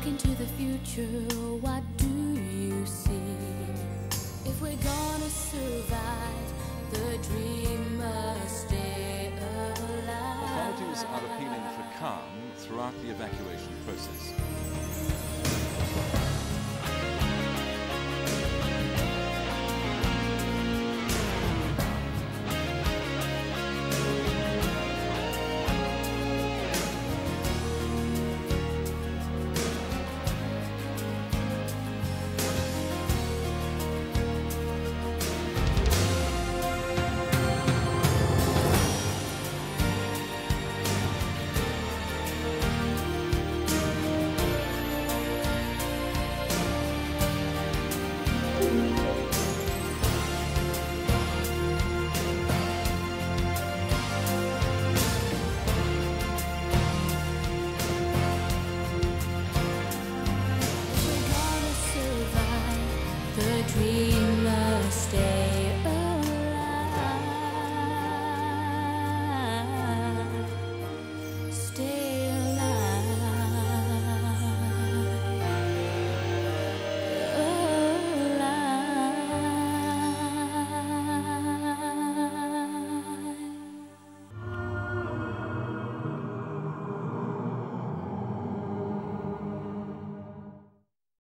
Look into the future, what do you see? If we're gonna survive, the dream must stay alive. Authorities are appealing for calm throughout the evacuation process.